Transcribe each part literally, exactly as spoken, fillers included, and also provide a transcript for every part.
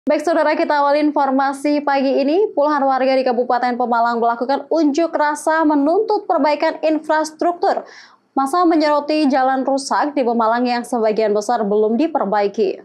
Baik saudara, kita awali informasi pagi ini. Puluhan warga di Kabupaten Pemalang melakukan unjuk rasa menuntut perbaikan infrastruktur. Massa menyoroti jalan rusak di Pemalang yang sebagian besar belum diperbaiki.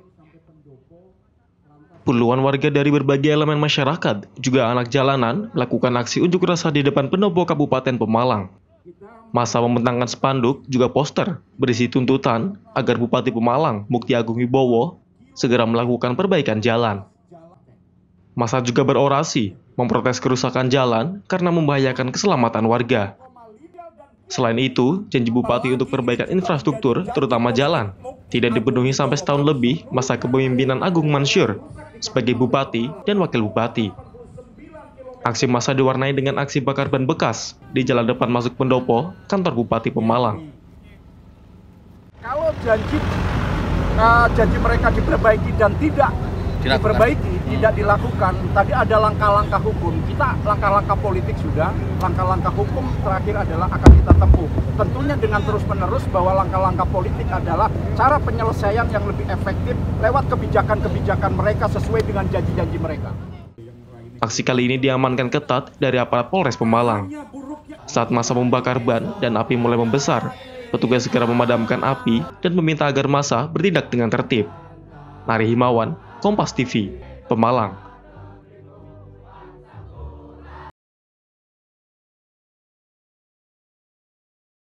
Puluhan warga dari berbagai elemen masyarakat, juga anak jalanan, melakukan aksi unjuk rasa di depan pendopo Kabupaten Pemalang. Massa membentangkan spanduk, juga poster, berisi tuntutan agar Bupati Pemalang, Mukti Agung Wibowo, segera melakukan perbaikan jalan. Massa juga berorasi, memprotes kerusakan jalan karena membahayakan keselamatan warga. Selain itu, janji Bupati untuk perbaikan infrastruktur, terutama jalan, tidak dipenuhi sampai setahun lebih masa kepemimpinan Agung Mansyur sebagai Bupati dan Wakil Bupati. Aksi massa diwarnai dengan aksi bakar ban bekas di jalan depan masuk pendopo kantor Bupati Pemalang. Kalau janji uh, janji mereka diperbaiki dan tidak dilakukan. diperbaiki, hmm. tidak dilakukan, tadi ada langkah-langkah hukum. Kita langkah-langkah politik sudah, langkah-langkah hukum terakhir adalah akan kita tempuh. Tentunya dengan terus-menerus bahwa langkah-langkah politik adalah cara penyelesaian yang lebih efektif lewat kebijakan-kebijakan mereka sesuai dengan janji-janji mereka. Aksi kali ini diamankan ketat dari aparat Polres Pemalang. Saat massa membakar ban dan api mulai membesar, petugas segera memadamkan api dan meminta agar massa bertindak dengan tertib. Nari Himawan, Kompas T V, Pemalang.